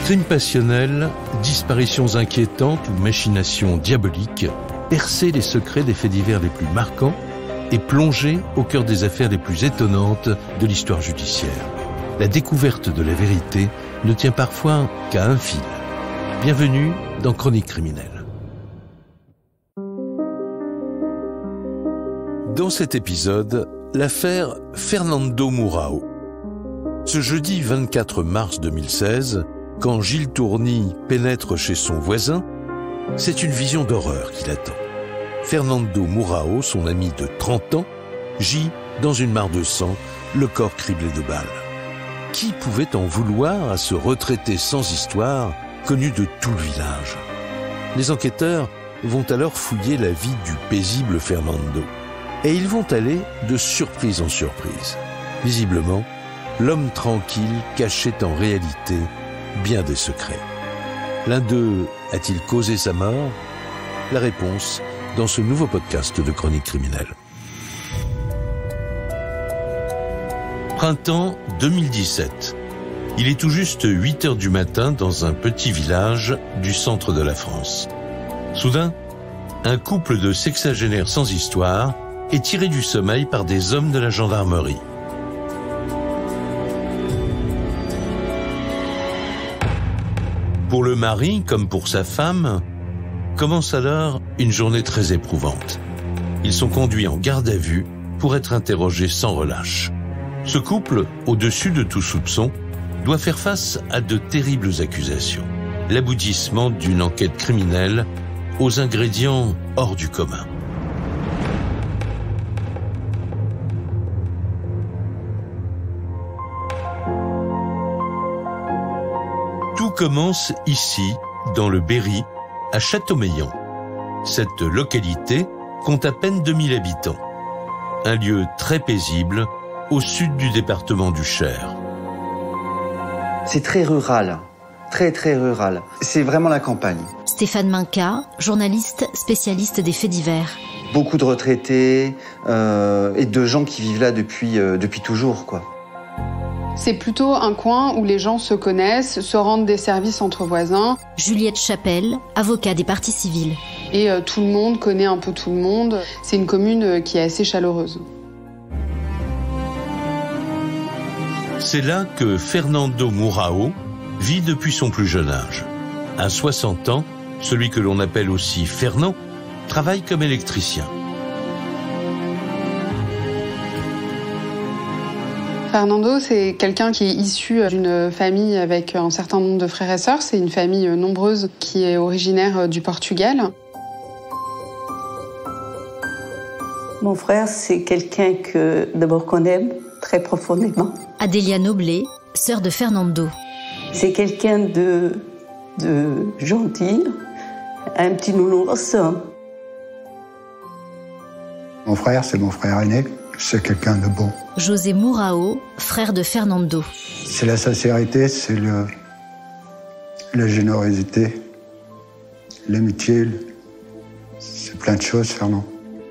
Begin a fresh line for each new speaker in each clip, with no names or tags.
Crimes passionnels, disparitions inquiétantes ou machinations diaboliques, percer les secrets des faits divers les plus marquants et plonger au cœur des affaires les plus étonnantes de l'histoire judiciaire. La découverte de la vérité ne tient parfois qu'à un fil. Bienvenue dans Chronique criminelle. Dans cet épisode, l'affaire Fernando Mourão. Ce jeudi 24 mars 2016, quand Gilles Tourny pénètre chez son voisin, c'est une vision d'horreur qui l'attend. Fernando Mourão, son ami de 30 ans, gît dans une mare de sang, le corps criblé de balles. Qui pouvait en vouloir à ce retraité sans histoire, connu de tout le village? Les enquêteurs vont alors fouiller la vie du paisible Fernando. Et ils vont aller de surprise en surprise. Visiblement, l'homme tranquille cachait en réalité bien des secrets. L'un d'eux a-t-il causé sa mort? La réponse dans ce nouveau podcast de Chronique criminelle. Printemps 2017. Il est tout juste 8 heures du matin dans un petit village du centre de la France. Soudain, un couple de sexagénaires sans histoire est tiré du sommeil par des hommes de la gendarmerie. Pour le mari, comme pour sa femme, commence alors une journée très éprouvante. Ils sont conduits en garde à vue pour être interrogés sans relâche. Ce couple, au-dessus de tout soupçon, doit faire face à de terribles accusations. L'aboutissement d'une enquête criminelle aux ingrédients hors du commun. Tout commence ici, dans le Berry, à Châteaumeillan. Cette localité compte à peine 2000 habitants. Un lieu très paisible au sud du département du Cher.
C'est très rural, très rural. C'est vraiment la campagne.
Stéphane Minca, journaliste spécialiste des faits divers.
Beaucoup de retraités et de gens qui vivent là depuis toujours, quoi.
C'est plutôt un coin où les gens se connaissent, se rendent des services entre voisins.
Juliette Chapelle, avocat des parties civiles.
Et tout le monde connaît un peu tout le monde. C'est une commune qui est assez chaleureuse.
C'est là que Fernando Mourão vit depuis son plus jeune âge. À 60 ans, celui que l'on appelle aussi Fernand travaille comme électricien.
Fernando, c'est quelqu'un qui est issu d'une famille avec un certain nombre de frères et sœurs. C'est une famille nombreuse qui est originaire du Portugal.
Mon frère, c'est quelqu'un que d'abord qu'on aime très profondément.
Adélia Noblet, sœur de Fernando.
C'est quelqu'un de gentil, un petit nounours.
Mon frère, c'est mon frère aîné. C'est quelqu'un de bon.
José Mourão, frère de Fernando.
C'est la sincérité, c'est la générosité, l'amitié, c'est plein de choses, Fernand.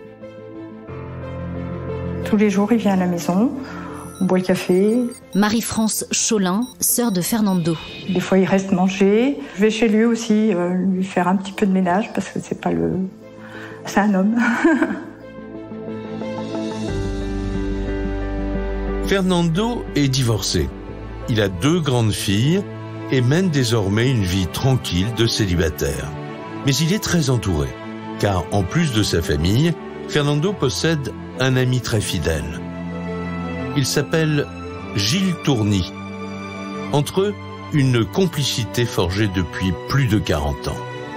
Tous les jours, il vient à la maison, on boit le café.
Marie-France Cholin, sœur de Fernando.
Des fois, il reste manger. Je vais chez lui aussi, lui faire un petit peu de ménage, parce que c'est un homme.
Fernando est divorcé. Il a 2 grandes filles et mène désormais une vie tranquille de célibataire. Mais il est très entouré, car en plus de sa famille, Fernando possède un ami très fidèle. Il s'appelle Gilles Tourny. Entre eux, une complicité forgée depuis plus de 40 ans.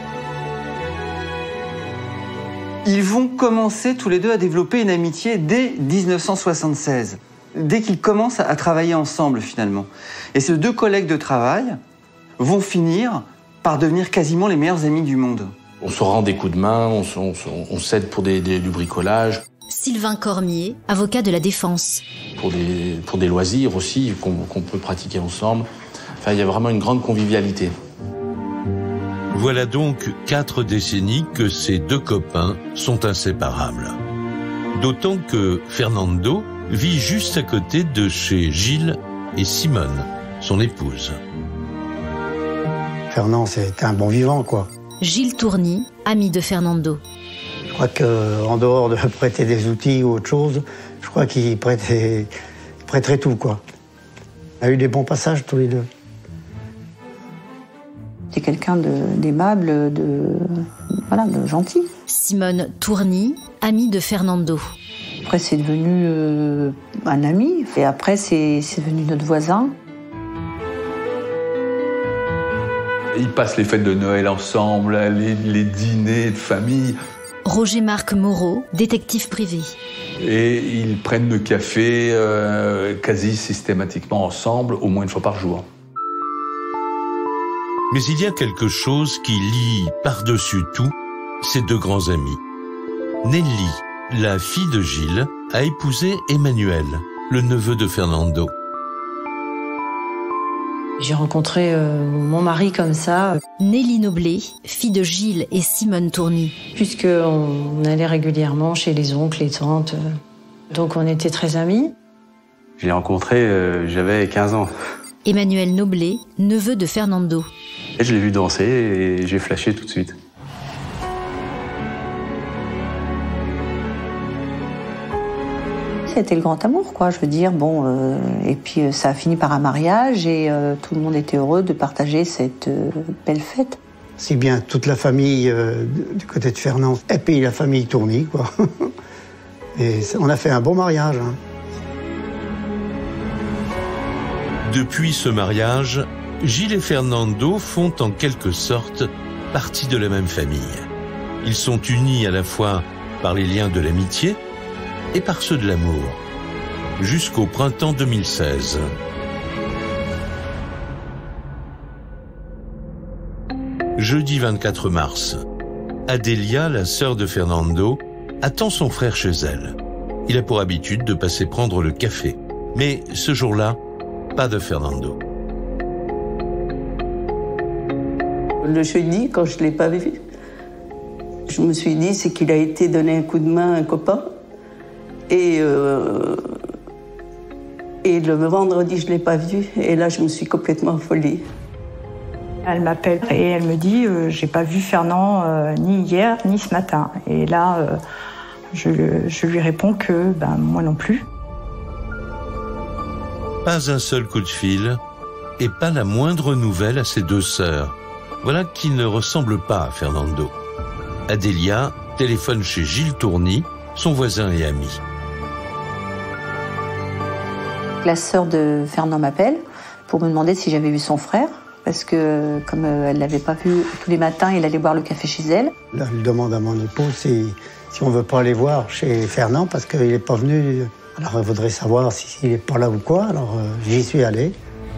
Ils vont commencer tous les deux à développer une amitié dès 1976. Dès qu'ils commencent à travailler ensemble, finalement. Et ces 2 collègues de travail vont finir par devenir quasiment les meilleurs amis du monde.
On se rend des coups de main, on s'aide pour du bricolage.
Sylvain Cormier, avocat de la défense.
Pour des loisirs aussi, qu'on peut pratiquer ensemble. Enfin, il y a vraiment une grande convivialité.
Voilà donc 4 décennies que ces 2 copains sont inséparables. D'autant que Fernando vit juste à côté de chez Gilles et Simone, son épouse.
Fernand, c'était un bon vivant, quoi.
Gilles Tourny, ami de Fernando.
Je crois qu'en dehors de prêter des outils ou autre chose, je crois qu'il prêterait tout, quoi. On a eu des bons passages tous les deux.
C'est quelqu'un d'aimable, de gentil.
Simone Tourny, amie de Fernando.
Après, c'est devenu un ami. Et après, c'est devenu notre voisin.
Ils passent les fêtes de Noël ensemble, les dîners de famille.
Roger-Marc Moreau, détective privé.
Et ils prennent le café quasi systématiquement ensemble, au moins une fois par jour.
Mais il y a quelque chose qui lie par-dessus tout ces deux grands amis. Nelly, la fille de Gilles, a épousé Emmanuel, le neveu de Fernando.
J'ai rencontré mon mari comme ça.
Nelly Noblet, fille de Gilles et Simone Tourny.
Puisqu'on allait régulièrement chez les oncles, les tantes. Donc on était très amis.
Je l'ai rencontré, j'avais 15 ans.
Emmanuel Noblet, neveu de Fernando.
Et je l'ai vu danser et j'ai flashé tout de suite.
C'était le grand amour, quoi. Je veux dire, bon, et puis ça a fini par un mariage et tout le monde était heureux de partager cette belle fête.
Si bien toute la famille du côté de Fernand et puis la famille Tourny, quoi. Et on a fait un bon mariage. Hein.
Depuis ce mariage, Gilles et Fernando font en quelque sorte partie de la même famille. Ils sont unis à la fois par les liens de l'amitié et par ceux de l'amour, jusqu'au printemps 2016. Jeudi 24 mars, Adélia, la sœur de Fernando, attend son frère chez elle. Il a pour habitude de passer prendre le café. Mais ce jour-là, pas de Fernando.
Le jeudi, quand je ne l'ai pas vu, je me suis dit c'est qu'il a été donné un coup de main à un copain. Et le vendredi, je ne l'ai pas vu. Et là, je me suis complètement affolée.
Elle m'appelle et elle me dit j'ai pas vu Fernand ni hier ni ce matin. Et là, je lui réponds que moi non plus.
Pas un seul coup de fil et pas la moindre nouvelle à ses deux sœurs. Voilà qui ne ressemble pas à Fernando. Adélia téléphone chez Gilles Tourny, son voisin et ami.
La sœur de Fernand m'appelle pour me demander si j'avais vu son frère. Parce que comme elle ne l'avait pas vu tous les matins, il allait boire le café chez elle.
Là, elle demande à mon épouse si on ne veut pas aller voir chez Fernand parce qu'il n'est pas venu. Alors elle voudrait savoir s'il n'est pas là ou quoi. Alors j'y suis allé.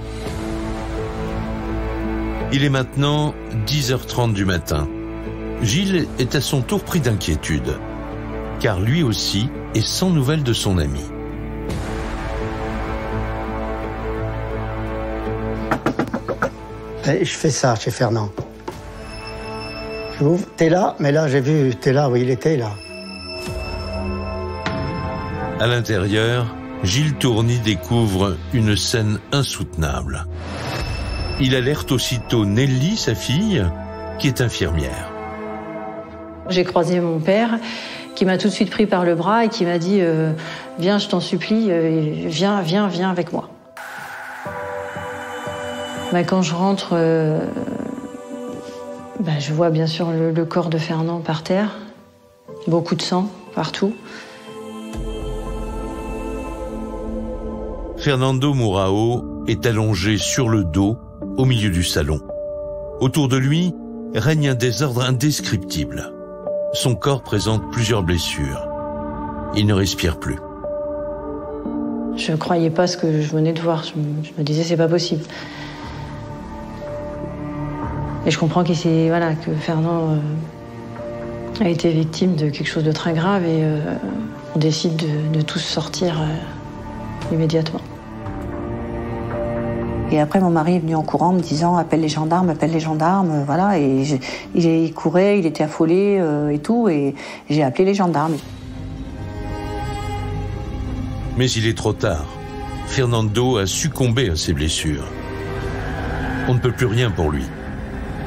Il est maintenant 10h30 du matin. Gilles est à son tour pris d'inquiétude, car lui aussi est sans nouvelles de son ami.
Et je fais ça chez Fernand. J'ouvre, t'es là, mais là j'ai vu, t'es là, oui, il était là.
À l'intérieur, Gilles Tourny découvre une scène insoutenable. Il alerte aussitôt Nelly, sa fille, qui est infirmière.
J'ai croisé mon père qui m'a tout de suite pris par le bras et qui m'a dit viens, je t'en supplie, viens avec moi. Quand je rentre, je vois bien sûr le corps de Fernand par terre, beaucoup de sang partout.
Fernando Mourao est allongé sur le dos au milieu du salon. Autour de lui règne un désordre indescriptible. Son corps présente plusieurs blessures. Il ne respire plus.
Je ne croyais pas ce que je venais de voir. Je me disais c'est pas possible. Et je comprends que Fernand a été victime de quelque chose de très grave et on décide de tous sortir immédiatement.
Et après, mon mari est venu en courant me disant appelle les gendarmes, voilà. Et il courait, il était affolé et tout, et j'ai appelé les gendarmes.
Mais il est trop tard. Fernando a succombé à ses blessures. On ne peut plus rien pour lui.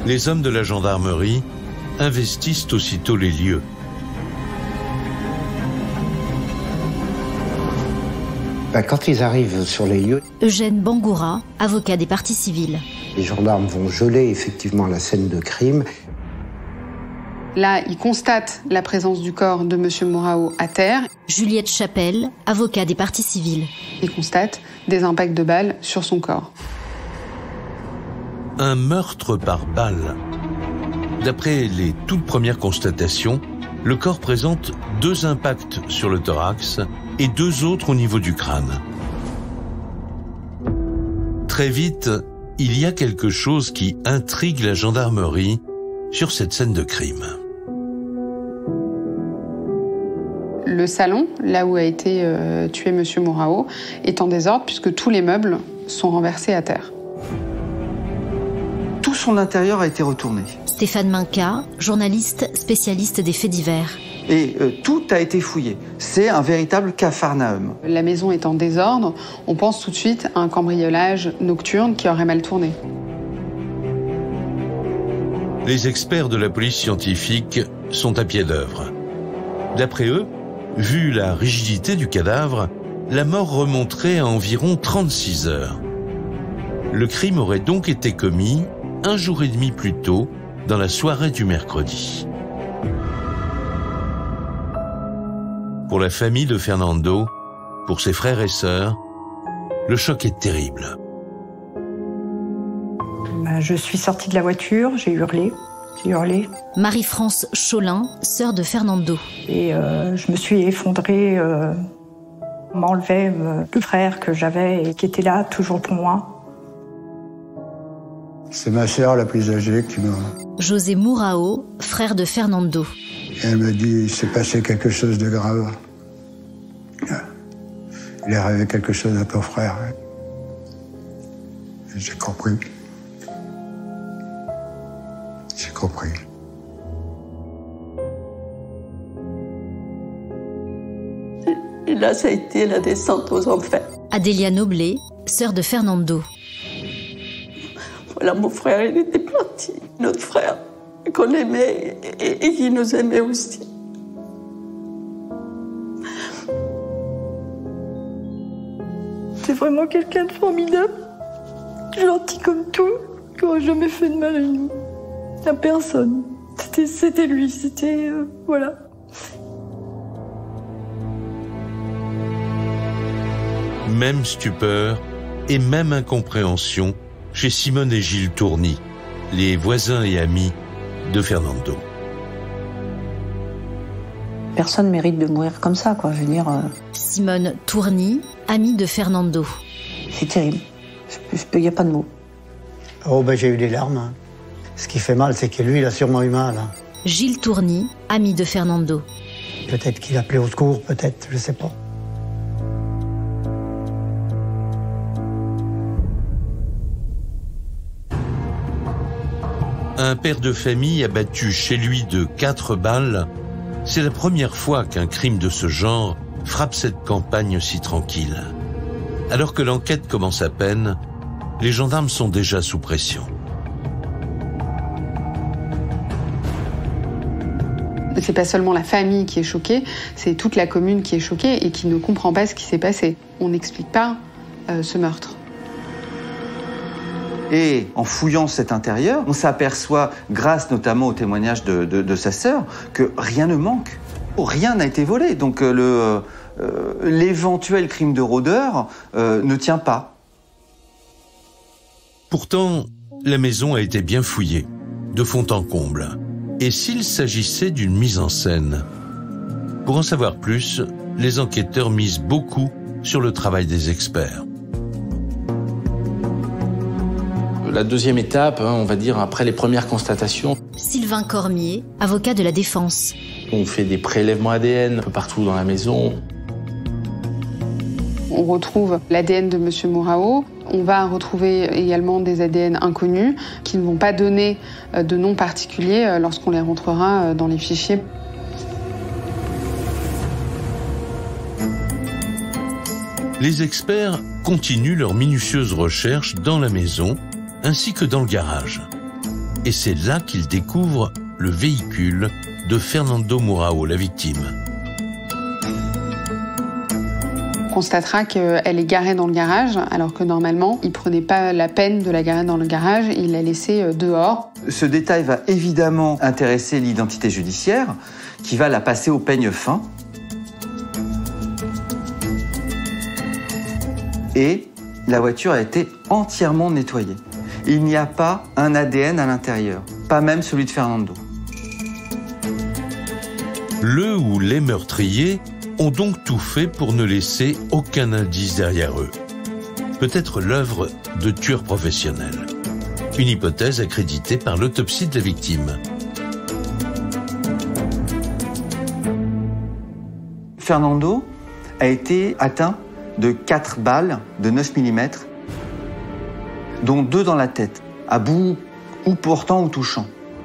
Les hommes de la gendarmerie investissent aussitôt les lieux.
Quand ils arrivent sur les lieux,
Eugène Bangoura, avocat des parties civiles.
Les gendarmes vont geler effectivement la scène de crime.
Là, ils constatent la présence du corps de M. Mourao à terre.
Juliette Chapelle, avocat des parties civiles.
Ils constatent des impacts de balles sur son corps.
Un meurtre par balle. D'après les toutes premières constatations, le corps présente 2 impacts sur le thorax et 2 autres au niveau du crâne. Très vite, il y a quelque chose qui intrigue la gendarmerie sur cette scène de crime.
Le salon, là où a été tué M. Mourao, est en désordre puisque tous les meubles sont renversés à terre.
Tout son intérieur a été retourné.
Stéphane Minka, journaliste spécialiste des faits divers.
Et tout a été fouillé. C'est un véritable capharnaüm.
La maison est en désordre, on pense tout de suite à un cambriolage nocturne qui aurait mal tourné.
Les experts de la police scientifique sont à pied d'œuvre. D'après eux, vu la rigidité du cadavre, la mort remonterait à environ 36 heures. Le crime aurait donc été commis 1 jour et demi plus tôt, dans la soirée du mercredi. Pour la famille de Fernando, pour ses frères et sœurs, le choc est terrible.
Je suis sortie de la voiture, j'ai hurlé.
Marie-France Cholin, sœur de Fernando.
Et je me suis effondrée, m'enlevait le frère que j'avais et qui était là, toujours pour moi.
C'est ma sœur la plus âgée qui m'a...
José Mourao, frère de Fernando.
Et elle me dit, il s'est passé quelque chose de grave. Il est arrivé quelque chose à ton frère. Et j'ai compris. J'ai compris.
Et là, ça a été la descente aux enfers.
Adélia Noblet, sœur de Fernando.
Voilà, mon frère, il était parti. Notre frère, qu'on aimait et qui nous aimait aussi.
C'est vraiment quelqu'un de formidable, gentil comme tout, qui n'aurait jamais fait de mal à nous, à personne. C'était lui, c'était... voilà.
Même stupeur et même incompréhension chez Simone et Gilles Tourny, les voisins et amis de Fernando.
Personne mérite de mourir comme ça, quoi. Je veux dire.
Simone Tourny, amie de Fernando.
C'est terrible. Il n'y a pas de mots.
Oh, j'ai eu des larmes. Hein. Ce qui fait mal, c'est que lui, il a sûrement eu mal. Hein.
Gilles Tourny, ami de Fernando.
Peut-être qu'il a appelé au secours, peut-être, je sais pas.
Un père de famille abattu chez lui de 4 balles, c'est la première fois qu'un crime de ce genre frappe cette campagne si tranquille. Alors que l'enquête commence à peine, les gendarmes sont déjà sous pression.
C'est pas seulement la famille qui est choquée, c'est toute la commune qui est choquée et qui ne comprend pas ce qui s'est passé. On n'explique pas ce meurtre.
Et en fouillant cet intérieur, on s'aperçoit, grâce notamment au témoignage de sa sœur, que rien ne manque. Rien n'a été volé. Donc l'éventuel crime de rôdeur ne tient pas.
Pourtant, la maison a été bien fouillée, de fond en comble. Et s'il s'agissait d'une mise en scène? Pour en savoir plus, les enquêteurs misent beaucoup sur le travail des experts.
La deuxième étape, on va dire, après les premières constatations.
Sylvain Cormier, avocat de la défense.
On fait des prélèvements ADN un peu partout dans la maison.
On retrouve l'ADN de M. Mourao. On va retrouver également des ADN inconnus qui ne vont pas donner de nom particulier lorsqu'on les rentrera dans les fichiers.
Les experts continuent leurs minutieuses recherches dans la maison ainsi que dans le garage. et c'est là qu'ils découvrent le véhicule de Fernando Mourão, la victime.
On constatera qu'elle est garée dans le garage, alors que normalement, il ne prenait pas la peine de la garer dans le garage, il l'a laissée dehors.
Ce détail va évidemment intéresser l'identité judiciaire, qui va la passer au peigne fin. Et la voiture a été entièrement nettoyée. Il n'y a pas un ADN à l'intérieur, pas même celui de Fernando.
Le ou les meurtriers ont donc tout fait pour ne laisser aucun indice derrière eux. Peut-être l'œuvre de tueurs professionnels. Une hypothèse accréditée par l'autopsie de la victime.
Fernando a été atteint de 4 balles de 9 mm, dont 2 dans la tête, à bout ou portant ou touchant.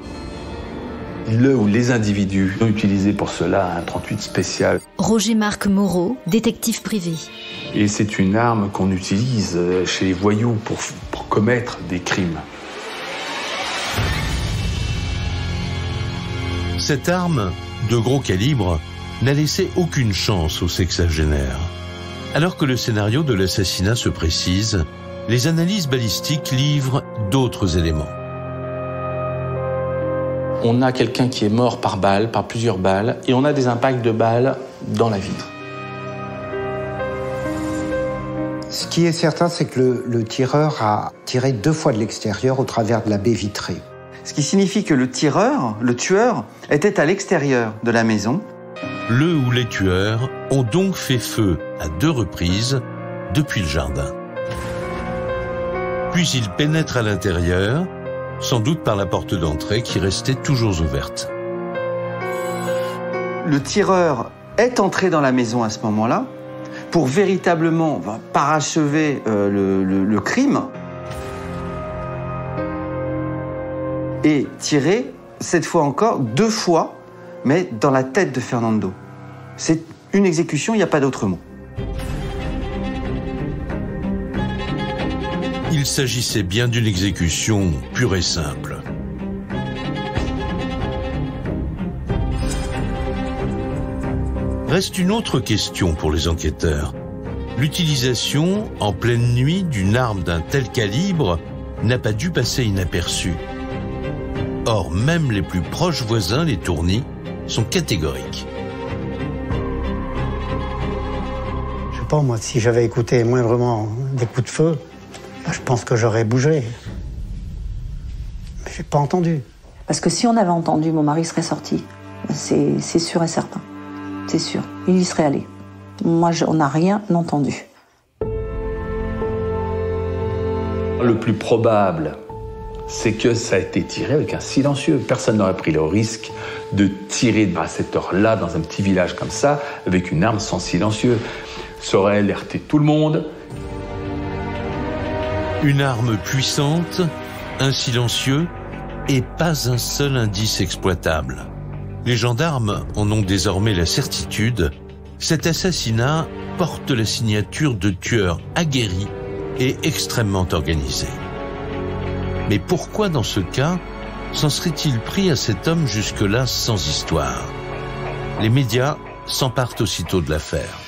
Le ou les individus ont utilisé pour cela un 38 spécial.
Roger-Marc Moreau, détective privé.
Et c'est une arme qu'on utilise chez les voyous pour commettre des crimes.
Cette arme, de gros calibre, n'a laissé aucune chance aux sexagénaires. Alors que le scénario de l'assassinat se précise, les analyses balistiques livrent d'autres éléments.
On a quelqu'un qui est mort par balle, par plusieurs balles, et on a des impacts de balles dans la vitre.
Ce qui est certain, c'est que le tireur a tiré 2 fois de l'extérieur au travers de la baie vitrée.
Ce qui signifie que le tueur, était à l'extérieur de la maison.
Le ou les tueurs ont donc fait feu à 2 reprises depuis le jardin. Puis ils pénètrent à l'intérieur, sans doute par la porte d'entrée qui restait toujours ouverte.
Le tireur est entré dans la maison à ce moment-là pour véritablement parachever le crime et tirer, cette fois encore, 2 fois, mais dans la tête de Fernando. C'est une exécution, il n'y a pas d'autre mot.
Il s'agissait bien d'une exécution pure et simple. Reste une autre question pour les enquêteurs. L'utilisation, en pleine nuit, d'une arme d'un tel calibre n'a pas dû passer inaperçue. Or, même les plus proches voisins, les Tourny, sont catégoriques.
Je sais pas, moi, si j'avais écouté moindrement des coups de feu, je pense que j'aurais bougé. Mais j'ai pas entendu.
Parce que si on avait entendu, mon mari serait sorti. C'est sûr et certain. C'est sûr. Il y serait allé. Moi, on n'a rien entendu.
Le plus probable, c'est que ça a été tiré avec un silencieux. Personne n'aurait pris le risque de tirer à cette heure-là, dans un petit village comme ça, avec une arme sans silencieux. Ça aurait alerté tout le monde.
Une arme puissante, un silencieux et pas un seul indice exploitable. Les gendarmes en ont désormais la certitude, cet assassinat porte la signature de tueurs aguerris et extrêmement organisés. Mais pourquoi dans ce cas s'en serait-il pris à cet homme jusque-là sans histoire? Les médias s'emparent aussitôt de l'affaire.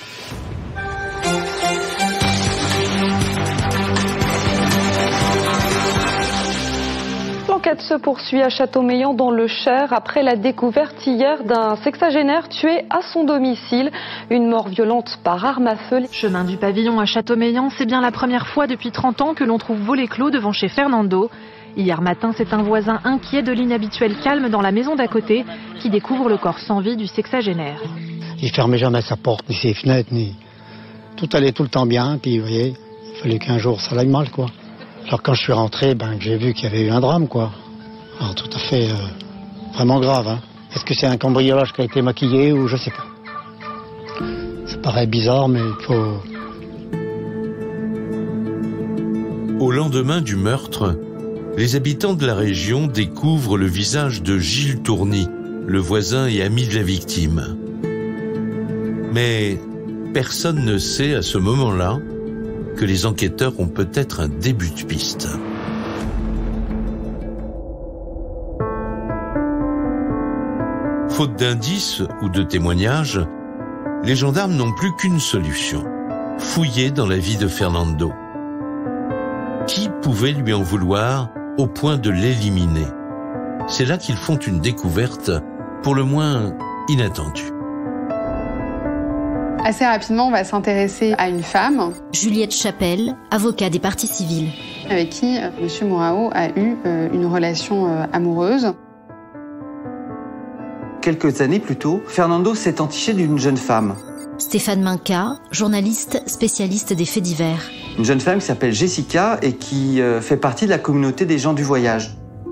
L'enquête se poursuit à Châteaumeillan dans le Cher après la découverte hier d'un sexagénaire tué à son domicile. Une mort violente par arme à feu.
Chemin du Pavillon à Châteaumeillan, c'est bien la première fois depuis 30 ans que l'on trouve volet clos devant chez Fernando. Hier matin, c'est un voisin inquiet de l'inhabituel calme dans la maison d'à côté qui découvre le corps sans vie du sexagénaire.
Il fermait jamais sa porte, ni ses fenêtres, ni... Tout allait tout le temps bien, puis vous voyez, il fallait qu'un jour ça aille mal, quoi. Alors quand je suis rentré, j'ai vu qu'il y avait eu un drame, quoi. Alors tout à fait, vraiment grave, hein. Est-ce que c'est un cambriolage qui a été maquillé ou je sais pas. Ça paraît bizarre, mais il faut...
Au lendemain du meurtre, les habitants de la région découvrent le visage de Gilles Tourny, le voisin et ami de la victime. Mais personne ne sait à ce moment-là que les enquêteurs ont peut-être un début de piste. Faute d'indices ou de témoignages, les gendarmes n'ont plus qu'une solution, fouiller dans la vie de Fernando. Qui pouvait lui en vouloir au point de l'éliminer? C'est là qu'ils font une découverte pour le moins inattendue.
Assez rapidement, on va s'intéresser à une femme.
Juliette Chapelle, avocat des parties civiles.
Avec qui M. Mourao a eu une relation amoureuse.
Quelques années plus tôt, Fernando s'est entiché d'une jeune femme.
Stéphane Minca, journaliste spécialiste des faits divers.
Une jeune femme qui s'appelle Jessica et qui fait partie de la communauté des gens du voyage.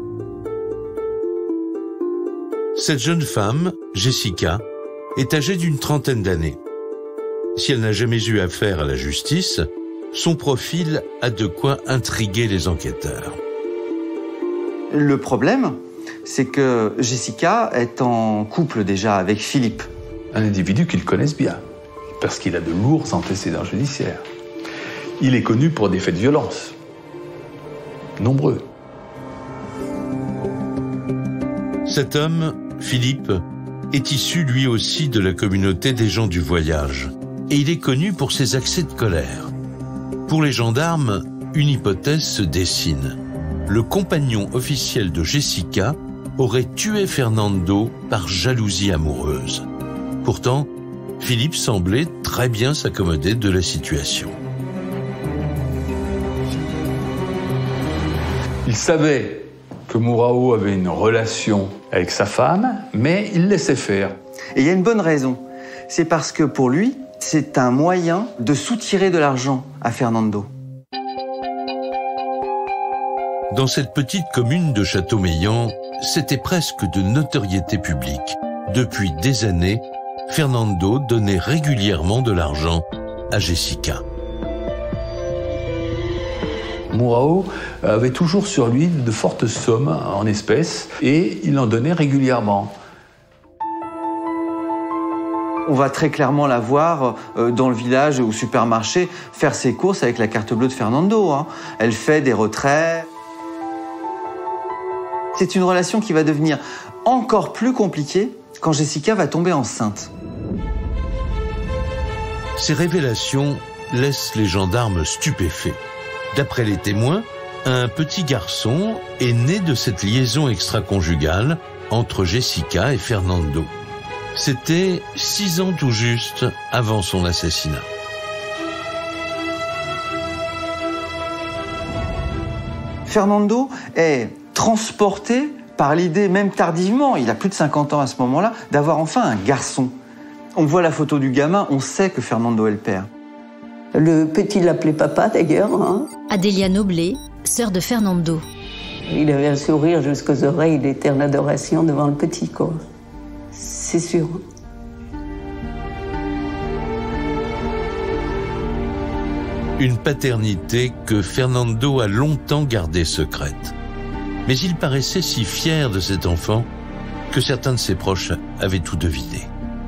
Cette jeune femme, Jessica, est âgée d'une trentaine d'années. Si elle n'a jamais eu affaire à la justice, son profil a de quoi intriguer les enquêteurs.
Le problème, c'est que Jessica est en couple déjà avec Philippe.
Un individu qu'ils connaissent bien, parce qu'il a de lourds antécédents judiciaires. Il est connu pour des faits de violence. Nombreux.
Cet homme, Philippe, est issu lui aussi de la communauté des gens du voyage. Et il est connu pour ses accès de colère. Pour les gendarmes, une hypothèse se dessine. Le compagnon officiel de Jessica aurait tué Fernando par jalousie amoureuse. Pourtant, Philippe semblait très bien s'accommoder de la situation.
Il savait que Mourao avait une relation avec sa femme, mais il laissait faire.
Et il y a une bonne raison. C'est parce que pour lui, c'est un moyen de soutirer de l'argent à Fernando.
Dans cette petite commune de Châteaumeillan, c'était presque de notoriété publique. Depuis des années, Fernando donnait régulièrement de l'argent à Jessica.
Mourao avait toujours sur lui de fortes sommes en espèces et il en donnait régulièrement.
On va très clairement la voir dans le village ou au supermarché faire ses courses avec la carte bleue de Fernando. Elle fait des retraits. C'est une relation qui va devenir encore plus compliquée quand Jessica va tomber enceinte.
Ces révélations laissent les gendarmes stupéfaits. D'après les témoins, un petit garçon est né de cette liaison extra-conjugale entre Jessica et Fernando. C'était 6 ans tout juste avant son assassinat.
Fernando est transporté par l'idée, même tardivement, il a plus de 50 ans à ce moment-là, d'avoir enfin un garçon. On voit la photo du gamin, on sait que Fernando est le père.
Le petit l'appelait papa d'ailleurs.
Adélia Noblet, sœur de Fernando.
Il avait un sourire jusqu'aux oreilles, l'éterne adoration devant le petit, quoi. C'est sûr.
Une paternité que Fernando a longtemps gardée secrète. Mais il paraissait si fier de cet enfant que certains de ses proches avaient tout deviné.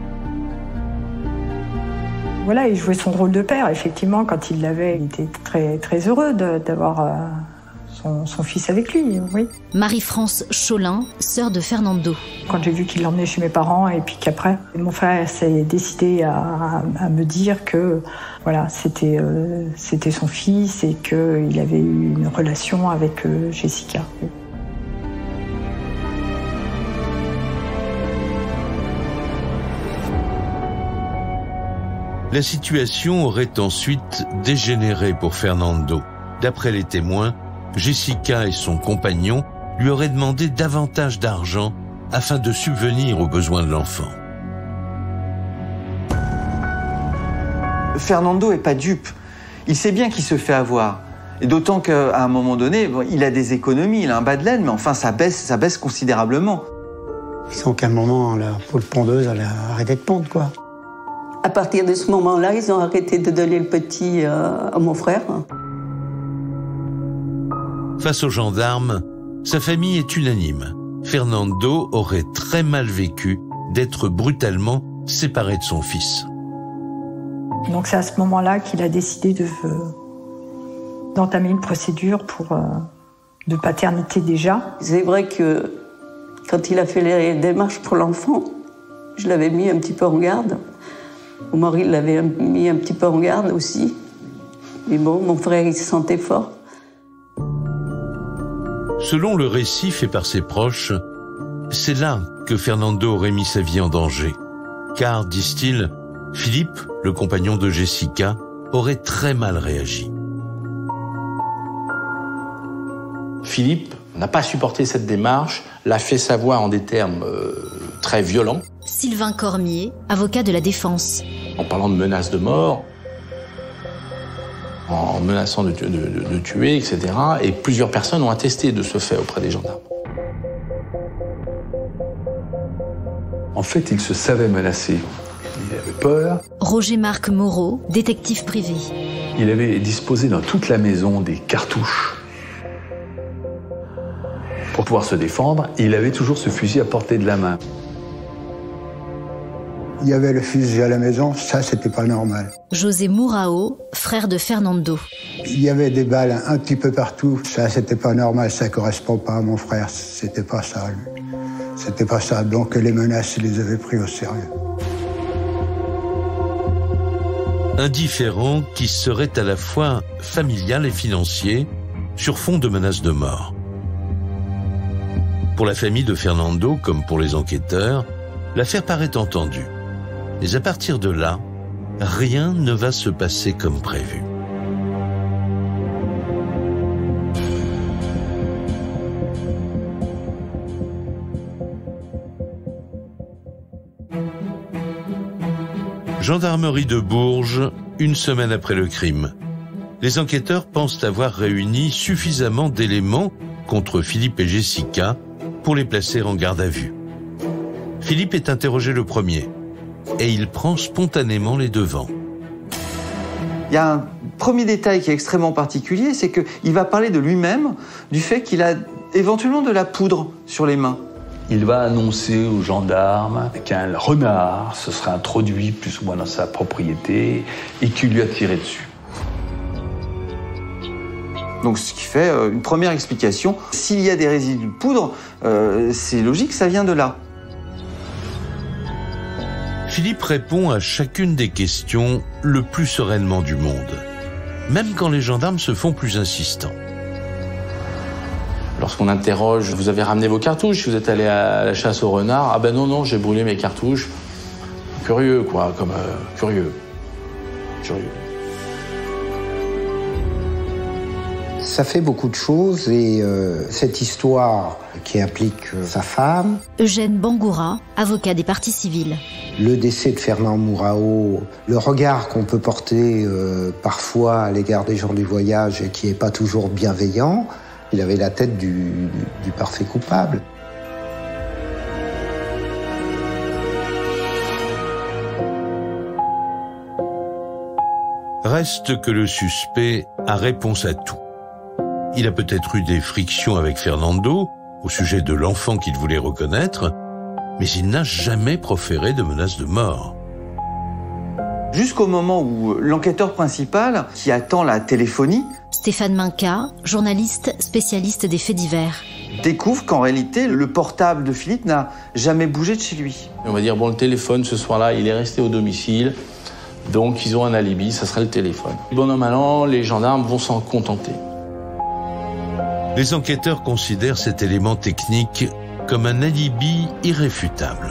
Voilà, il jouait son rôle de père. Effectivement, quand il l'avait, il était très, très heureux d'avoir son fils avec lui, oui.
Marie-France Cholin, sœur de Fernando.
Quand j'ai vu qu'il l'emmenait chez mes parents et puis qu'après, mon frère s'est décidé à me dire que voilà, c'était son fils et qu'il avait eu une relation avec Jessica.
La situation aurait ensuite dégénéré pour Fernando. D'après les témoins, Jessica et son compagnon lui auraient demandé davantage d'argent afin de subvenir aux besoins de l'enfant.
Fernando n'est pas dupe. Il sait bien qu'il se fait avoir. Et d'autant qu'à un moment donné, il a des économies, il a un bas de laine, mais enfin ça baisse considérablement.
Disons qu'à un moment, la poule pondeuse, elle a arrêté de pondre, quoi.
À partir de ce moment-là, ils ont arrêté de donner le petit à mon frère.
Face aux gendarmes, sa famille est unanime. Fernando aurait très mal vécu d'être brutalement séparé de son fils.
Donc c'est à ce moment-là qu'il a décidé d'entamer une procédure de paternité déjà.
C'est vrai que quand il a fait les démarches pour l'enfant, Je l'avais mis un petit peu en garde. Mon mari l'avait mis un petit peu en garde aussi. Mais bon, mon frère, il se sentait fort.
Selon le récit fait par ses proches, c'est là que Fernando aurait mis sa vie en danger. Car, disent-ils, Philippe, le compagnon de Jessica, aurait très mal réagi.
Philippe n'a pas supporté cette démarche, l'a fait savoir en des termes très violents.
Sylvain Cormier, avocat de la défense.
En parlant de menaces de mort, en menaçant de tuer, etc. Et plusieurs personnes ont attesté de ce fait auprès des gendarmes.
En fait, il se savait menacé. Il avait peur.
Roger-Marc Moreau, détective privé.
Il avait disposé dans toute la maison des cartouches. Pour pouvoir se défendre, il avait toujours ce fusil à portée de la main.
Il y avait le fusil à la maison, ça c'était pas normal.
José Mourao, frère de Fernando.
Il y avait des balles un petit peu partout, ça c'était pas normal, ça correspond pas à mon frère, c'était pas ça lui. C'était pas ça, donc les menaces, il les avait pris au sérieux.
Un différend qui serait à la fois familial et financier, sur fond de menaces de mort. Pour la famille de Fernando, comme pour les enquêteurs, l'affaire paraît entendue. Mais à partir de là, rien ne va se passer comme prévu. Gendarmerie de Bourges, une semaine après le crime. Les enquêteurs pensent avoir réuni suffisamment d'éléments contre Philippe et Jessica pour les placer en garde à vue. Philippe est interrogé le premier et il prend spontanément les devants.
Il y a un premier détail qui est extrêmement particulier, c'est qu'il va parler de lui-même, du fait qu'il a éventuellement de la poudre sur les mains.
Il va annoncer aux gendarmes qu'un renard se serait introduit plus ou moins dans sa propriété et qu'il lui a tiré dessus.
Donc ce qui fait une première explication. S'il y a des résidus de poudre, c'est logique, ça vient de là.
Philippe répond à chacune des questions le plus sereinement du monde, même quand les gendarmes se font plus insistants.
Lorsqu'on interroge, vous avez ramené vos cartouches, vous êtes allé à la chasse au renard, ah ben non, j'ai brûlé mes cartouches. Curieux, quoi, comme curieux.
Ça fait beaucoup de choses et cette histoire qui implique sa femme.
Eugène Bangoura, avocat des parties civiles.
Le décès de Fernand Mourao, le regard qu'on peut porter parfois à l'égard des gens du voyage et qui n'est pas toujours bienveillant. Il avait la tête du parfait coupable.
Reste que le suspect a réponse à tout. Il a peut-être eu des frictions avec Fernando au sujet de l'enfant qu'il voulait reconnaître, mais il n'a jamais proféré de menace de mort.
Jusqu'au moment où l'enquêteur principal, qui attend la téléphonie,
Stéphane Minca, journaliste spécialiste des faits divers,
découvre qu'en réalité, le portable de Philippe n'a jamais bougé de chez lui.
On va dire, bon, le téléphone, ce soir-là, il est resté au domicile, donc ils ont un alibi, ça serait le téléphone. Bon an, mal an, les gendarmes vont s'en contenter.
Les enquêteurs considèrent cet élément technique comme un alibi irréfutable.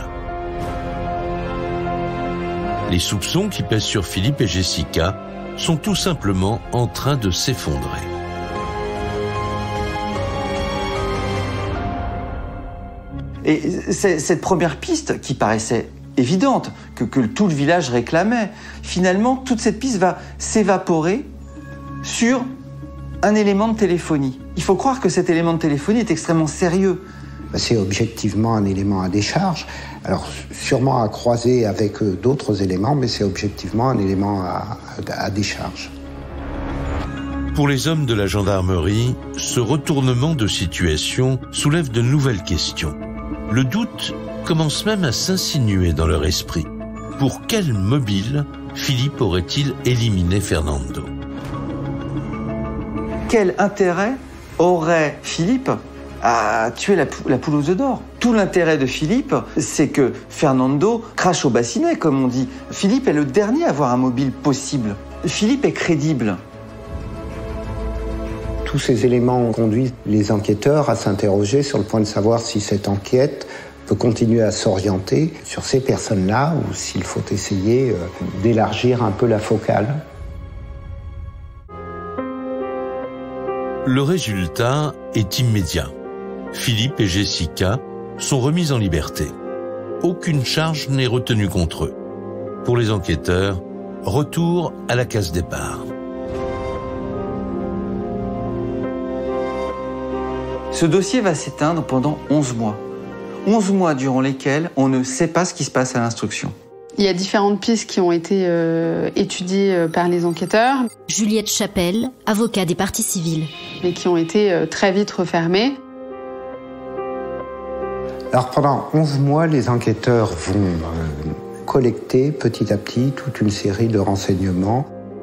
Les soupçons qui pèsent sur Philippe et Jessica sont tout simplement en train de s'effondrer.
Et cette première piste qui paraissait évidente, que tout le village réclamait, finalement, toute cette piste va s'évaporer sur un élément de téléphonie. Il faut croire que cet élément de téléphonie est extrêmement sérieux.
C'est objectivement un élément à décharge. Alors, sûrement à croiser avec d'autres éléments, mais c'est objectivement un élément à décharge.
Pour les hommes de la gendarmerie, ce retournement de situation soulève de nouvelles questions. Le doute commence même à s'insinuer dans leur esprit. Pour quel mobile Philippe aurait-il éliminé Fernando?
Quel intérêt aurait Philippe a tué la poule aux œufs d'or. Tout l'intérêt de Philippe, c'est que Fernando crache au bassinet, comme on dit. Philippe est le dernier à avoir un mobile possible. Philippe est crédible.
Tous ces éléments ont conduit les enquêteurs à s'interroger sur le point de savoir si cette enquête peut continuer à s'orienter sur ces personnes-là ou s'il faut essayer d'élargir un peu la focale.
Le résultat est immédiat. Philippe et Jessica sont remis en liberté. Aucune charge n'est retenue contre eux. Pour les enquêteurs, retour à la case départ.
Ce dossier va s'éteindre pendant 11 mois. 11 mois durant lesquels on ne sait pas ce qui se passe à l'instruction.
Il y a différentes pistes qui ont été étudiées par les enquêteurs.
Juliette Chapelle, avocat des parties civiles.
Et qui ont été très vite refermées.
Alors pendant 11 mois, les enquêteurs vont collecter petit à petit toute une série de renseignements.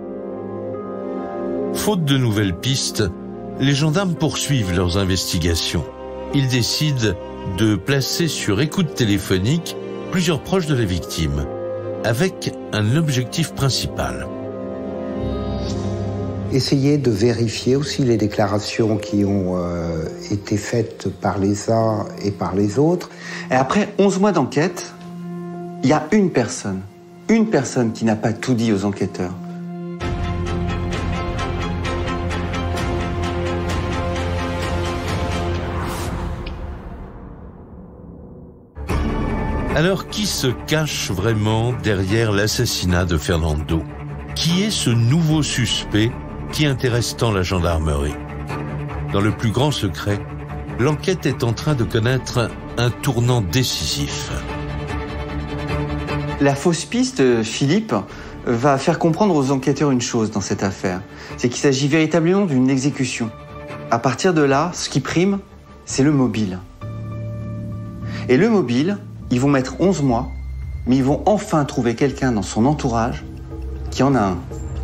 Faute de nouvelles pistes, les gendarmes poursuivent leurs investigations. Ils décident de placer sur écoute téléphonique plusieurs proches de la victime, avec un objectif principal.
Essayer de vérifier aussi les déclarations qui ont été faites par les uns et par les autres.
Et après 11 mois d'enquête, il y a une personne qui n'a pas tout dit aux enquêteurs.
Alors, qui se cache vraiment derrière l'assassinat de Fernando? Qui est ce nouveau suspect qui intéresse tant la gendarmerie? Dans le plus grand secret, l'enquête est en train de connaître un tournant décisif.
La fausse piste, Philippe, va faire comprendre aux enquêteurs une chose dans cette affaire. C'est qu'il s'agit véritablement d'une exécution. À partir de là, ce qui prime, c'est le mobile. Et le mobile, ils vont mettre 11 mois, mais ils vont enfin trouver quelqu'un dans son entourage qui en a un.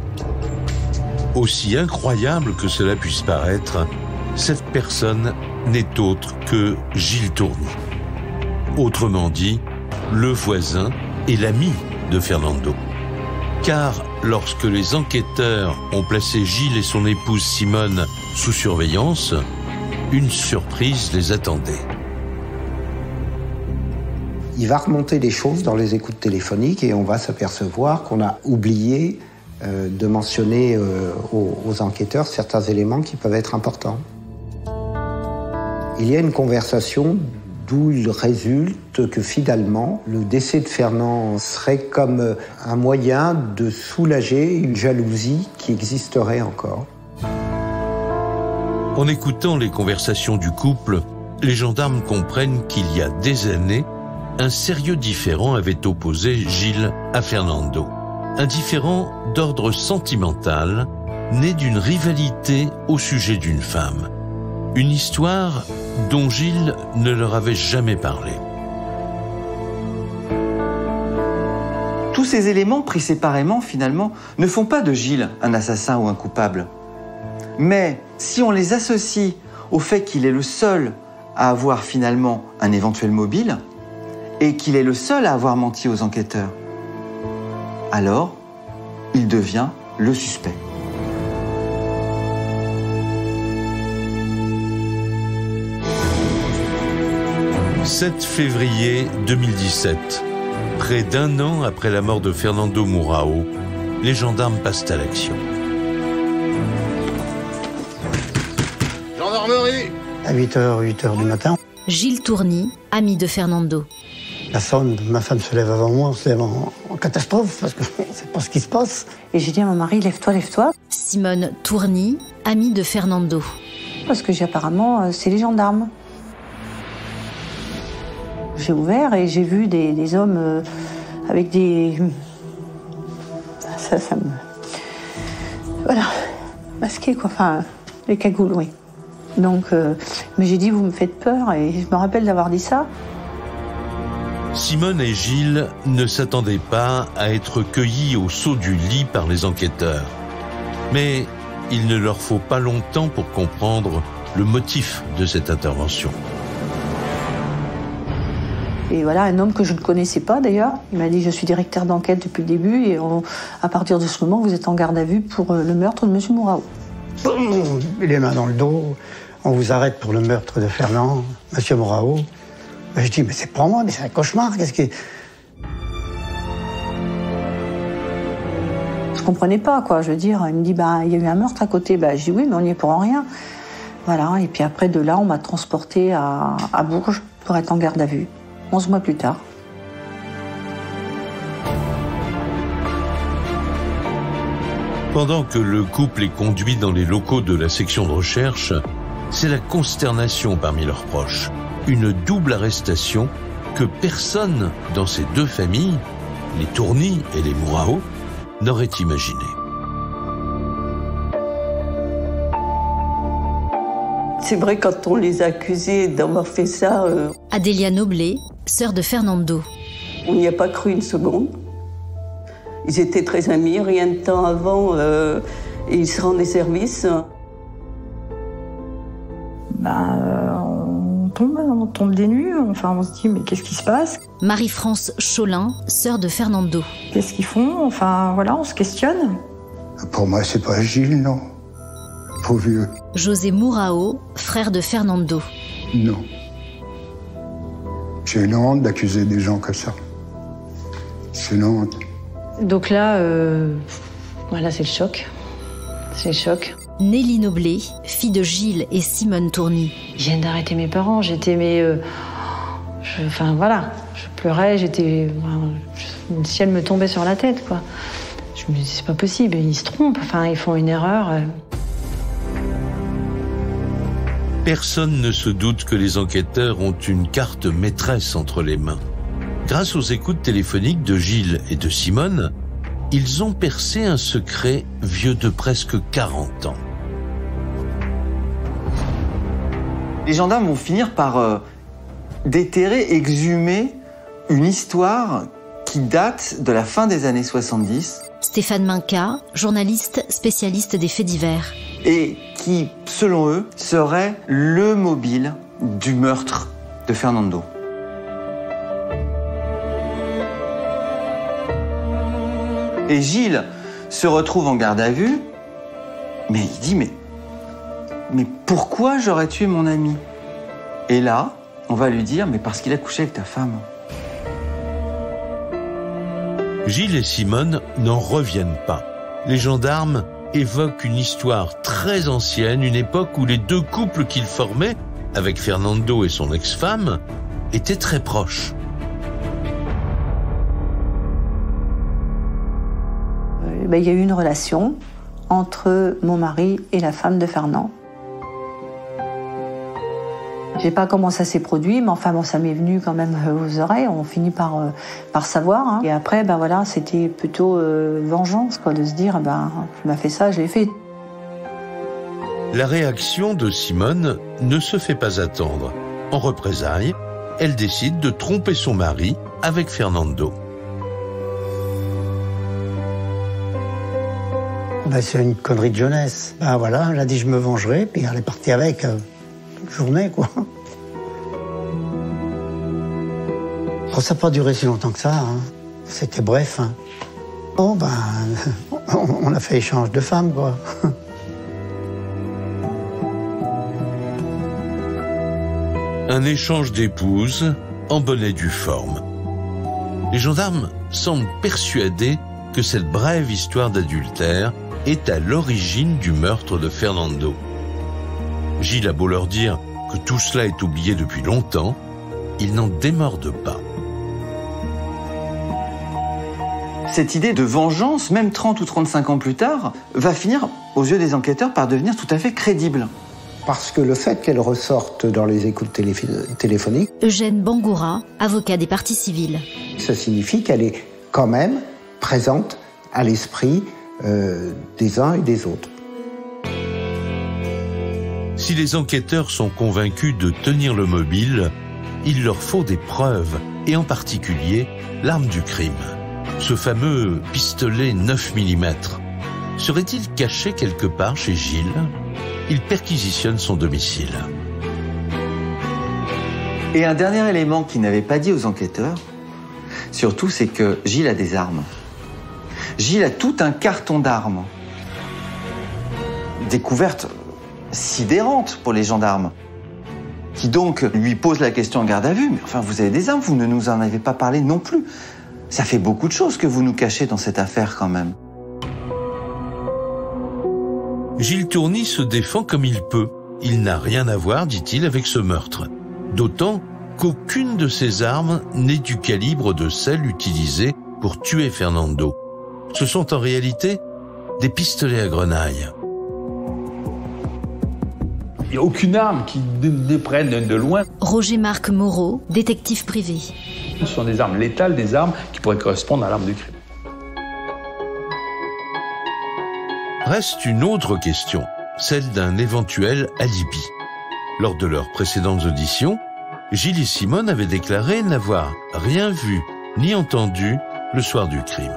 Aussi incroyable que cela puisse paraître, cette personne n'est autre que Gilles Tourny. Autrement dit, le voisin et l'ami de Fernando. Car lorsque les enquêteurs ont placé Gilles et son épouse Simone sous surveillance, une surprise les attendait.
Il va remonter des choses dans les écoutes téléphoniques et on va s'apercevoir qu'on a oublié de mentionner aux enquêteurs certains éléments qui peuvent être importants. Il y a une conversation d'où il résulte que finalement, le décès de Fernand serait comme un moyen de soulager une jalousie qui existerait encore.
En écoutant les conversations du couple, les gendarmes comprennent qu'il y a des années, un sérieux différend avait opposé Gilles à Fernando. Un différend d'ordre sentimental, né d'une rivalité au sujet d'une femme. Une histoire dont Gilles ne leur avait jamais parlé.
Tous ces éléments pris séparément, finalement, ne font pas de Gilles un assassin ou un coupable. Mais si on les associe au fait qu'il est le seul à avoir finalement un éventuel mobile, et qu'il est le seul à avoir menti aux enquêteurs, alors il devient le suspect.
« 7 février 2017, près d'un an après la mort de Fernando Mourao, les gendarmes passent à l'action.
Gendarmerie ! À 8h du matin.
Gilles Tourny, ami de Fernando.
La sonne, ma femme se lève avant moi, on se lève en catastrophe parce que on ne sait pas ce qui se passe. Et j'ai dit à mon mari, lève-toi, lève-toi.
Simone Tourny, amie de Fernando.
Parce que apparemment, c'est les gendarmes. J'ai ouvert et j'ai vu des hommes avec des... Ça me... Voilà, masqués quoi, enfin, les cagoules, oui. Donc, mais j'ai dit, vous me faites peur et je me rappelle d'avoir dit ça.
Simone et Gilles ne s'attendaient pas à être cueillis au saut du lit par les enquêteurs. Mais il ne leur faut pas longtemps pour comprendre le motif de cette intervention.
Et voilà, un homme que je ne connaissais pas d'ailleurs, il m'a dit « Je suis directeur d'enquête depuis le début et à partir de ce moment, vous êtes en garde à vue pour le meurtre de M. Mourao. »
Les mains dans le dos, on vous arrête pour le meurtre de Fernand, M. Mourao. Je dis « Mais c'est pas moi, mais c'est un cauchemar, qu'est-ce que... »
Je comprenais pas, quoi. Je veux dire, il me dit, bah, il y a eu un meurtre à côté. Bah, je dis oui, mais on n'y est pour rien. Voilà. Et puis après, de là, on m'a transporté à Bourges pour être en garde à vue. 11 mois plus tard.
Pendant que le couple est conduit dans les locaux de la section de recherche, c'est la consternation parmi leurs proches. Une double arrestation que personne dans ces deux familles, les Tourny et les Mourao, n'aurait imaginé.
C'est vrai, quand on les a accusés d'avoir fait ça...
Adélia Noblet, sœur de Fernando.
On n'y a pas cru une seconde. Ils étaient très amis, rien de temps avant, ils se rendaient service.
On tombe des nues, enfin on se dit mais qu'est-ce qui se passe?
Marie-France Cholin, sœur de Fernando.
Qu'est-ce qu'ils font? Enfin voilà, on se questionne.
Pour moi, c'est pas Gilles, non. Trop vieux.
José Mourao, frère de Fernando.
Non. J'ai une honte d'accuser des gens comme ça. C'est une honte.
Donc là, voilà, c'est le choc. C'est le choc.
Nelly Noblet, fille de Gilles et Simone Tourny.
Je viens d'arrêter mes parents, j'étais... Enfin voilà, je pleurais, j'étais... Le ciel me tombait sur la tête, quoi. Je me dis, c'est pas possible, ils se trompent, enfin, ils font une erreur.
Personne ne se doute que les enquêteurs ont une carte maîtresse entre les mains. Grâce aux écoutes téléphoniques de Gilles et de Simone, ils ont percé un secret vieux de presque 40 ans.
Les gendarmes vont finir par déterrer, exhumer une histoire qui date de la fin des années 70.
Stéphane Minca, journaliste spécialiste des faits divers.
Et qui, selon eux, serait le mobile du meurtre de Fernando. Et Gilles se retrouve en garde à vue, mais il dit mais pourquoi j'aurais tué mon ami? Et là, on va lui dire, mais parce qu'il a couché avec ta femme.
Gilles et Simone n'en reviennent pas. Les gendarmes évoquent une histoire très ancienne, une époque où les deux couples qu'ils formaient, avec Fernando et son ex-femme, étaient très proches.
Il y a eu une relation entre mon mari et la femme de Fernand. Je sais pas comment ça s'est produit, mais enfin bon, ça m'est venu quand même aux oreilles. On finit par savoir. Hein. Et après, voilà, c'était plutôt vengeance, quoi, de se dire, tu m'as fait ça, je l'ai fait.
La réaction de Simone ne se fait pas attendre. En représailles, elle décide de tromper son mari avec Fernando.
C'est une connerie de jeunesse. Voilà, elle a dit je me vengerai, puis elle est partie avec toute journée, quoi. Oh, ça n'a pas duré si longtemps que ça, hein. C'était bref. Hein. Bon, on a fait échange de femmes, quoi.
Un échange d'épouses en bonne et due forme. Les gendarmes semblent persuadés que cette brève histoire d'adultère est à l'origine du meurtre de Fernando. Gilles a beau leur dire que tout cela est oublié depuis longtemps, ils n'en démordent pas.
Cette idée de vengeance, même 30 ou 35 ans plus tard, va finir, aux yeux des enquêteurs, par devenir tout à fait crédible.
Parce que le fait qu'elle ressorte dans les écoutes téléphoniques...
Eugène Bangoura, avocat des parties civiles.
Ça signifie qu'elle est quand même présente à l'esprit des uns et des autres.
Si les enquêteurs sont convaincus de tenir le mobile, il leur faut des preuves, et en particulier l'arme du crime. Ce fameux pistolet 9 mm. Serait-il caché quelque part chez Gilles? il perquisitionne son domicile.
Et un dernier élément qu'il n'avait pas dit aux enquêteurs, surtout, c'est que Gilles a des armes. Gilles a tout un carton d'armes. Découverte sidérante pour les gendarmes, qui donc lui posent la question en garde à vue. Mais enfin, vous avez des armes, vous ne nous en avez pas parlé non plus. Ça fait beaucoup de choses que vous nous cachez dans cette affaire quand même.
Gilles Tourny se défend comme il peut. Il n'a rien à voir, dit-il, avec ce meurtre. D'autant qu'aucune de ces armes n'est du calibre de celle utilisée pour tuer Fernando. Ce sont en réalité des pistolets à grenaille.
Il n'y a aucune arme qui ne prenne de loin.
Roger-Marc Moreau, détective privé.
Ce sont des armes létales, des armes qui pourraient correspondre à l'arme du crime.
Reste une autre question, celle d'un éventuel alibi. Lors de leurs précédentes auditions, Gilles et Simone avaient déclaré n'avoir rien vu ni entendu le soir du crime.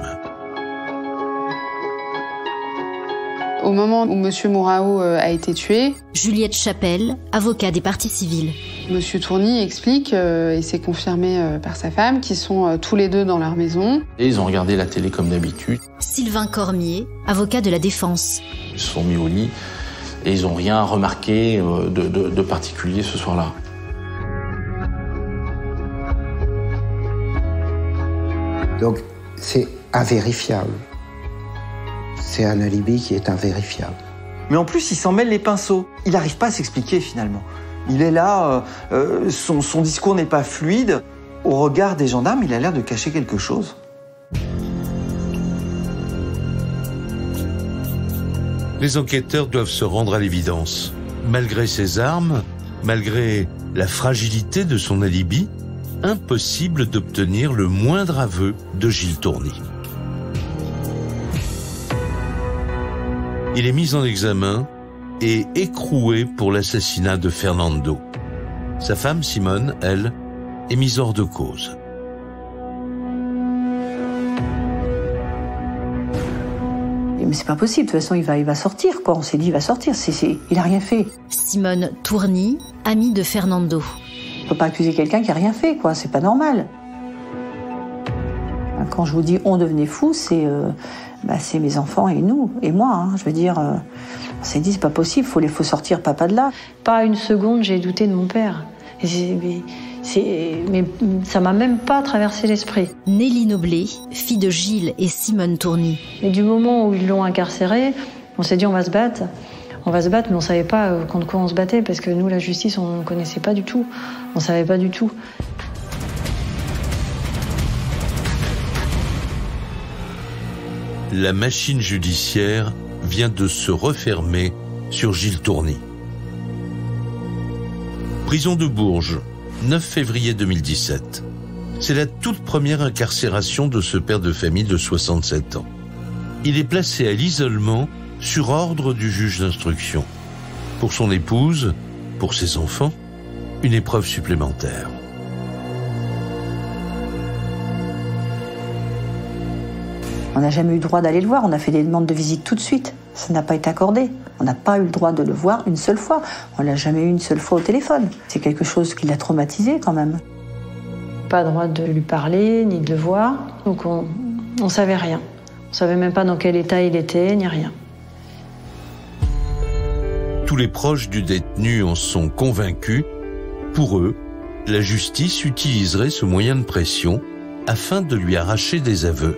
Au moment où M. Mourao a été tué,
Juliette Chapelle, avocat des parties civiles.
M. Tourny explique, et c'est confirmé par sa femme, qu'ils sont tous les deux dans leur maison.
Et ils ont regardé la télé comme d'habitude.
Sylvain Cormier, avocat de la défense.
Ils se sont mis au lit et ils n'ont rien remarqué de particulier ce soir-là.
Donc, c'est invérifiable. C'est un alibi qui est invérifiable.
Mais en plus, il s'en mêle les pinceaux. Il n'arrive pas à s'expliquer finalement. Il est là, son discours n'est pas fluide. Au regard des gendarmes, il a l'air de cacher quelque chose.
Les enquêteurs doivent se rendre à l'évidence. Malgré ses armes, malgré la fragilité de son alibi, impossible d'obtenir le moindre aveu de Gilles Tourny. Il est mis en examen et écroué pour l'assassinat de Fernando. Sa femme, Simone, elle, est mise hors de cause.
Mais c'est pas possible, de toute façon il va sortir, quoi. On s'est dit il va sortir, il a rien fait.
Simone Tourny, amie de Fernando.
On peut pas accuser quelqu'un qui a rien fait, quoi, c'est pas normal. Quand je vous dis on devenait fou, c'est mes enfants et nous, et moi, hein. Je veux dire, on s'est dit c'est pas possible, faut sortir papa de là.
Pas une seconde j'ai douté de mon père. Mais ça m'a même pas traversé l'esprit.
Nelly Noblet, fille de Gilles et Simone Tourny.
Et du moment où ils l'ont incarcéré, on s'est dit on va se battre. On va se battre, mais on savait pas contre quoi on se battait, parce que nous, la justice, on ne connaissait pas du tout. On savait pas du tout.
La machine judiciaire vient de se refermer sur Gilles Tourny. Prison de Bourges, 9 février 2017. C'est la toute première incarcération de ce père de famille de 67 ans. Il est placé à l'isolement sur ordre du juge d'instruction. Pour son épouse, pour ses enfants, une épreuve supplémentaire.
On n'a jamais eu le droit d'aller le voir, on a fait des demandes de visite tout de suite. Ça n'a pas été accordé. On n'a pas eu le droit de le voir une seule fois. On l'a jamais eu une seule fois au téléphone. C'est quelque chose qui l'a traumatisé quand même.
Pas le droit de lui parler, ni de le voir. Donc on savait rien. On savait même pas dans quel état il était, ni rien.
Tous les proches du détenu en sont convaincus. Pour eux, la justice utiliserait ce moyen de pression afin de lui arracher des aveux.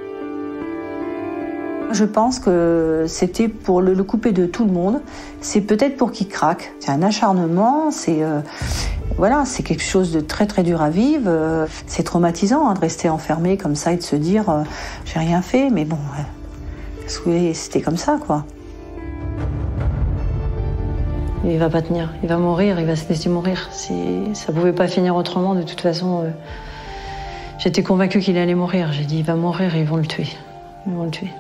Je pense que c'était pour le couper de tout le monde. C'est peut-être pour qu'il craque. C'est un acharnement, c'est quelque chose de très très dur à vivre. C'est traumatisant de rester enfermé comme ça et de se dire j'ai rien fait, mais bon, c'était comme ça, quoi.
Il va pas tenir, il va mourir, il va se laisser mourir. Ça pouvait pas finir autrement, de toute façon. J'étais convaincue qu'il allait mourir. J'ai dit il va mourir et ils vont le tuer. Ils vont le tuer.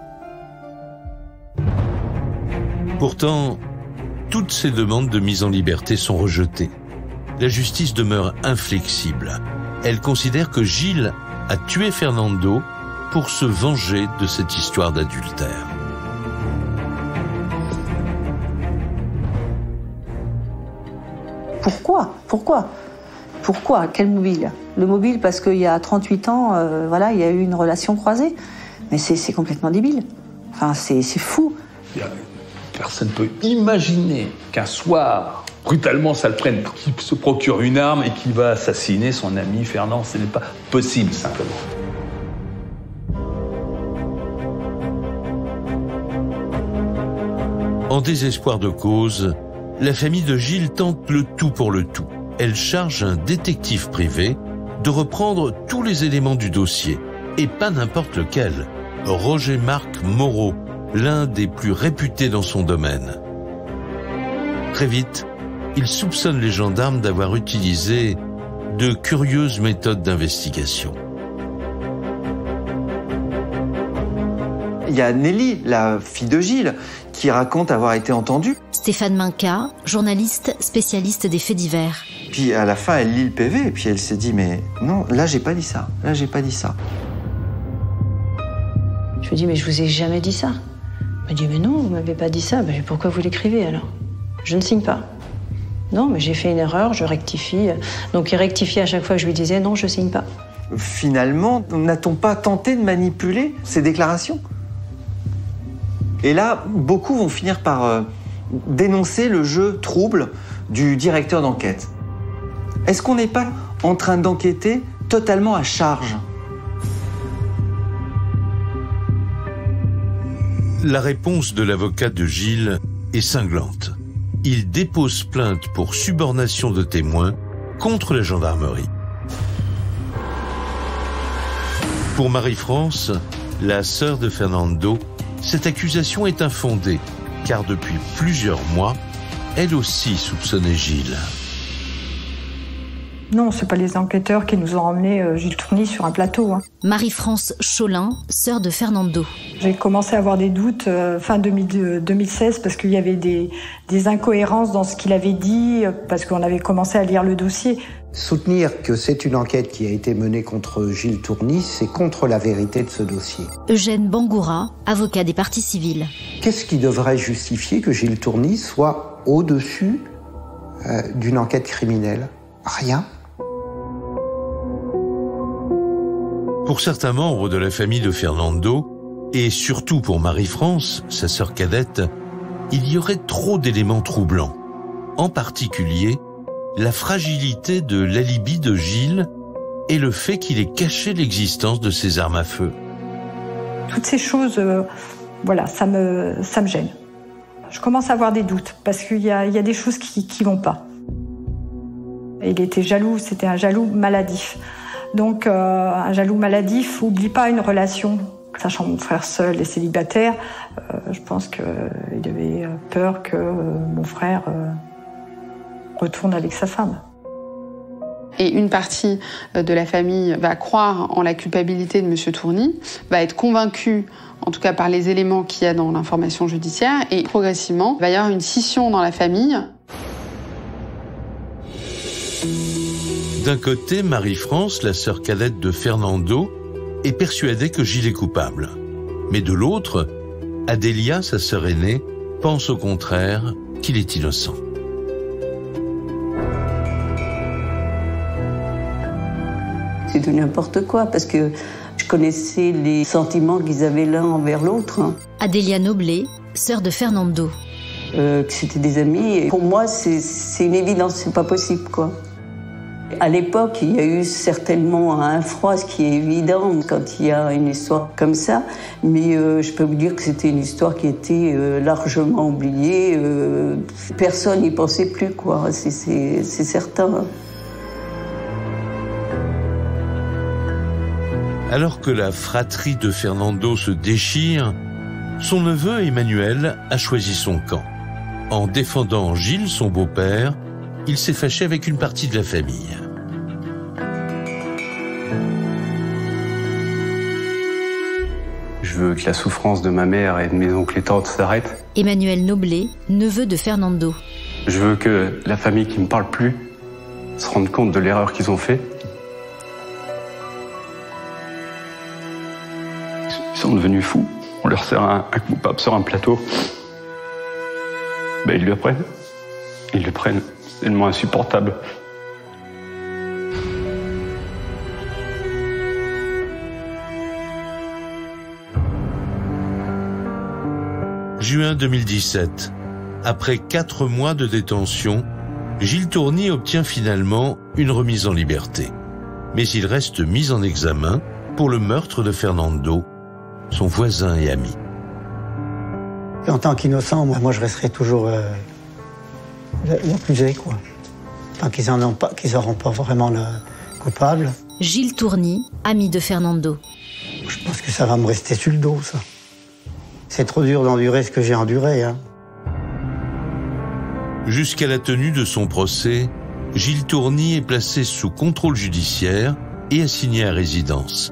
Pourtant, toutes ces demandes de mise en liberté sont rejetées. La justice demeure inflexible. Elle considère que Gilles a tué Fernando pour se venger de cette histoire d'adultère.
Pourquoi ? Quel mobile ? Le mobile parce qu'il y a 38 ans, voilà, il y a eu une relation croisée. Mais c'est complètement débile. Enfin, c'est fou.
Personne ne peut imaginer qu'un soir, brutalement, ça le prenne, qu'il se procure une arme et qu'il va assassiner son ami Fernand. Ce n'est pas possible, simplement.
En désespoir de cause, la famille de Gilles tente le tout pour le tout. Elle charge un détective privé de reprendre tous les éléments du dossier, et pas n'importe lequel. Roger-Marc Moreau, l'un des plus réputés dans son domaine. Très vite, il soupçonne les gendarmes d'avoir utilisé de curieuses méthodes d'investigation.
Il y a Nelly, la fille de Gilles, qui raconte avoir été entendue.
Stéphane Minca, journaliste spécialiste des faits divers.
Puis à la fin, elle lit le PV et puis elle s'est dit « mais non, là j'ai pas dit ça, là j'ai pas dit ça ».
Je lui dis « mais je vous ai jamais dit ça ». Elle me dit « mais non, vous m'avez pas dit ça, ben, pourquoi vous l'écrivez alors ? Je ne signe pas ». Non, mais j'ai fait une erreur, je rectifie. Donc il rectifiait à chaque fois que je lui disais « non, je signe pas ».
Finalement, n'a-t-on pas tenté de manipuler ces déclarations ? Et là, beaucoup vont finir par dénoncer le jeu trouble du directeur d'enquête. Est-ce qu'on n'est pas en train d'enquêter totalement à charge ?
La réponse de l'avocat de Gilles est cinglante. Il dépose plainte pour subornation de témoins contre la gendarmerie. Pour Marie-France, la sœur de Fernando, cette accusation est infondée, car depuis plusieurs mois, elle aussi soupçonnait Gilles.
Non, c'est pas les enquêteurs qui nous ont emmené Gilles Tourny sur un plateau.
Marie-France Cholin, sœur de Fernando.
J'ai commencé à avoir des doutes fin 2016 parce qu'il y avait des incohérences dans ce qu'il avait dit, parce qu'on avait commencé à lire le dossier.
Soutenir que c'est une enquête qui a été menée contre Gilles Tourny, c'est contre la vérité de ce dossier.
Eugène Bangoura, avocat des parties civiles.
Qu'est-ce qui devrait justifier que Gilles Tourny soit au-dessus d'une enquête criminelle ? Rien.
Pour certains membres de la famille de Fernando, et surtout pour Marie-France, sa sœur cadette, il y aurait trop d'éléments troublants. En particulier, la fragilité de l'alibi de Gilles et le fait qu'il ait caché l'existence de ses armes à feu.
Toutes ces choses, voilà, ça me gêne. Je commence à avoir des doutes parce qu'il y a des choses qui vont pas. Il était jaloux, c'était un jaloux maladif. Donc, un jaloux maladif n'oublie pas une relation. Sachant mon frère seul et célibataire, je pense qu'il avait peur que mon frère retourne avec sa femme.
Et une partie de la famille va croire en la culpabilité de M. Tourny, va être convaincue, en tout cas par les éléments qu'il y a dans l'information judiciaire, et progressivement, il va y avoir une scission dans la famille.
D'un côté, Marie-France, la sœur cadette de Fernando, est persuadée que Gilles est coupable. Mais de l'autre, Adélia, sa sœur aînée, pense au contraire qu'il est innocent.
C'est de n'importe quoi, parce que je connaissais les sentiments qu'ils avaient l'un envers l'autre.
Adélia Noblet, sœur de Fernando.
Que c'était des amis, et pour moi, c'est une évidence, c'est pas possible, quoi. À l'époque, il y a eu certainement un froid, ce qui est évident quand il y a une histoire comme ça, mais je peux vous dire que c'était une histoire qui était largement oubliée. Personne n'y pensait plus, quoi, c'est certain.
Alors que la fratrie de Fernando se déchire, son neveu Emmanuel a choisi son camp. En défendant Gilles, son beau-père, il s'est fâché avec une partie de la famille.
Je veux que la souffrance de ma mère et de mes oncles et tantes s'arrête.
Emmanuel Noblet, neveu de Fernando.
Je veux que la famille qui me parle plus se rende compte de l'erreur qu'ils ont fait. Ils sont devenus fous. On leur sert un coupable sur un plateau. Ben, ils le prennent. Ils le prennent. tellement insupportable.
Juin 2017. Après 4 mois de détention, Gilles Tourny obtient finalement une remise en liberté. Mais il reste mis en examen pour le meurtre de Fernando, son voisin et ami.
Et en tant qu'innocent, moi je resterai toujours l'accusé, quoi. Tant qu'ils n'auront pas vraiment le coupable.
Gilles Tourny, ami de Fernando.
Je pense que ça va me rester sur le dos, ça. C'est trop dur d'endurer ce que j'ai enduré, hein.
Jusqu'à la tenue de son procès, Gilles Tourny est placé sous contrôle judiciaire et assigné à résidence.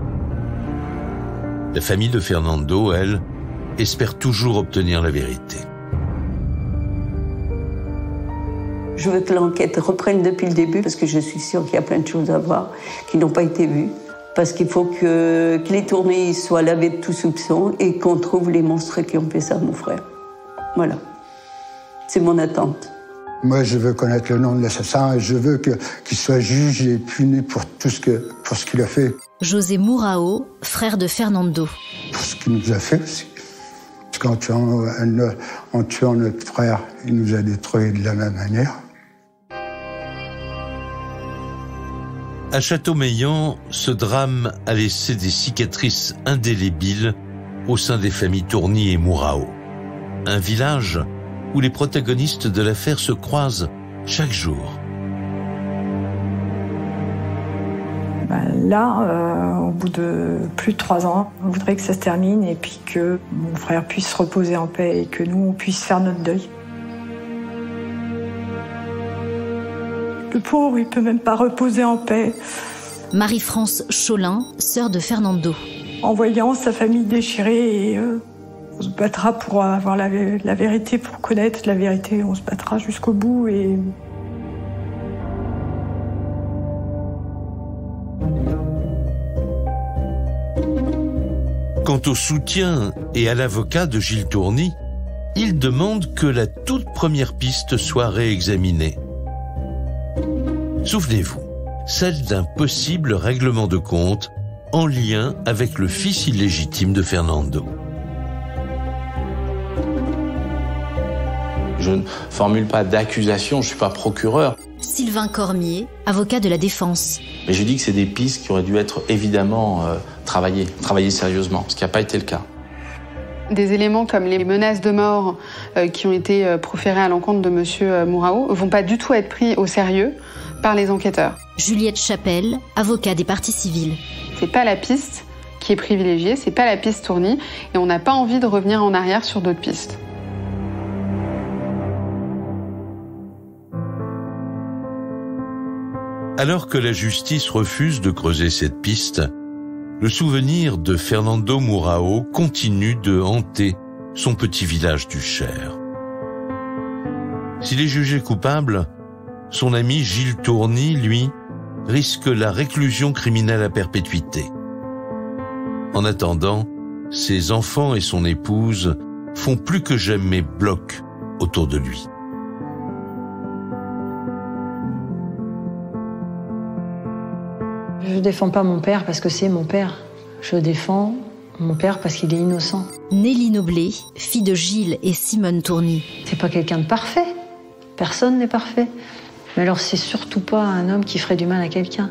La famille de Fernando, elle, espère toujours obtenir la vérité.
Je veux que l'enquête reprenne depuis le début parce que je suis sûre qu'il y a plein de choses à voir qui n'ont pas été vues. Parce qu'il faut que les Tourny soient lavés de tout soupçon et qu'on trouve les monstres qui ont fait ça à mon frère. Voilà. C'est mon attente.
Moi, je veux connaître le nom de l'assassin et je veux qu'il soit jugé et puni pour ce qu'il a fait.
José Mourao, frère de Fernando.
Pour ce qu'il nous a fait aussi. Parce qu'en tuant notre frère, il nous a détruits de la même manière.
À Châteaumeillan, ce drame a laissé des cicatrices indélébiles au sein des familles Tourny et Mourao. Un village où les protagonistes de l'affaire se croisent chaque jour.
Là, au bout de plus de 3 ans, on voudrait que ça se termine et puis que mon frère puisse se reposer en paix et que nous, on puisse faire notre deuil. Le pauvre, il peut même pas reposer en paix.
Marie-France Cholin, sœur de Fernando.
En voyant sa famille déchirée, et on se battra pour avoir la vérité, pour connaître la vérité. On se battra jusqu'au bout. Et
quant au soutien et à l'avocat de Gilles Tourny, il demande que la toute première piste soit réexaminée. Souvenez-vous, celle d'un possible règlement de compte en lien avec le fils illégitime de Fernando.
Je ne formule pas d'accusation, je ne suis pas procureur.
Sylvain Cormier, avocat de la défense.
Mais je dis que c'est des pistes qui auraient dû être évidemment travaillées sérieusement, ce qui n'a pas été le cas.
Des éléments comme les menaces de mort qui ont été proférées à l'encontre de monsieur Mourao ne vont pas du tout être pris au sérieux par les enquêteurs.
Juliette Chapelle, avocat des parties civiles.
C'est pas la piste qui est privilégiée, c'est pas la piste Tourny, et on n'a pas envie de revenir en arrière sur d'autres pistes.
Alors que la justice refuse de creuser cette piste, le souvenir de Fernando Mourao continue de hanter son petit village du Cher. S'il est jugé coupable, son ami Gilles Tourny, lui, risque la réclusion criminelle à perpétuité. En attendant, ses enfants et son épouse font plus que jamais bloc autour de lui.
Je défends pas mon père parce que c'est mon père. Je défends mon père parce qu'il est innocent.
Nelly Noblet, fille de Gilles et Simone Tourny.
C'est pas quelqu'un de parfait. Personne n'est parfait. Mais alors c'est surtout pas un homme qui ferait du mal à quelqu'un.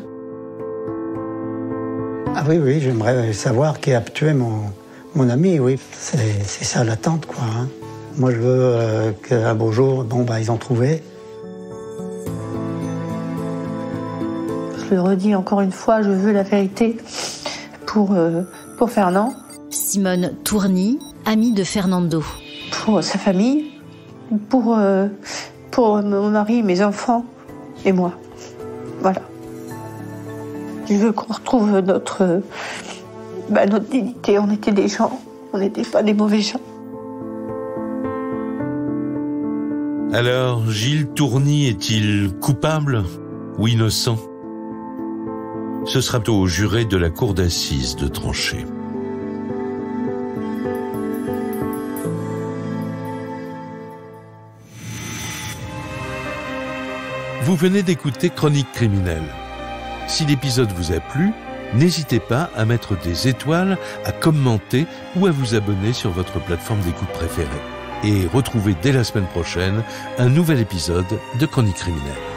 Ah oui, j'aimerais savoir qui a tué mon ami, oui. C'est ça l'attente, quoi. Hein. Moi, je veux qu'un beau jour, ils ont trouvé.
Je le redis encore une fois, je veux la vérité pour Fernand.
Simone Tourny, amie de Fernando.
Pour sa famille, pour mon mari, mes enfants et moi. Voilà. Je veux qu'on retrouve notre dignité. On était des gens, on n'était pas des mauvais gens.
Alors, Gilles Tourny est-il coupable ou innocent ? Ce sera au juré de la cour d'assises de trancher. Vous venez d'écouter Chronique criminelle. Si l'épisode vous a plu, n'hésitez pas à mettre des étoiles, à commenter ou à vous abonner sur votre plateforme d'écoute préférée. Et retrouvez dès la semaine prochaine un nouvel épisode de Chronique criminelle.